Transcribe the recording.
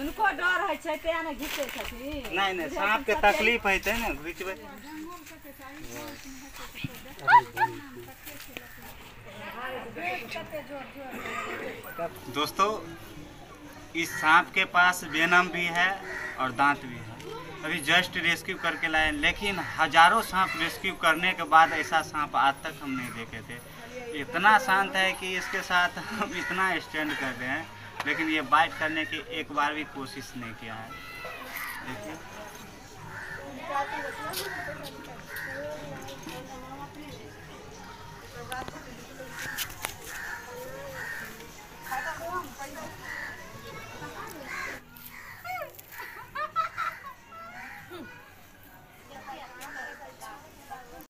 उनको डर है छै ते ने घिचे छथिन। नहीं सांप के तकलीफ है ना घिचबे। दोस्तों इस सांप के पास वेनम भी है और दांत भी है। अभी जस्ट रेस्क्यू करके लाए, लेकिन हजारों सांप रेस्क्यू करने के बाद ऐसा सांप आज तक हम नहीं देखे थे। इतना शांत है कि इसके साथ हम इतना स्टैंड कर रहे हैं, लेकिन ये बाइट करने की एक बार भी कोशिश नहीं किया है। देखिए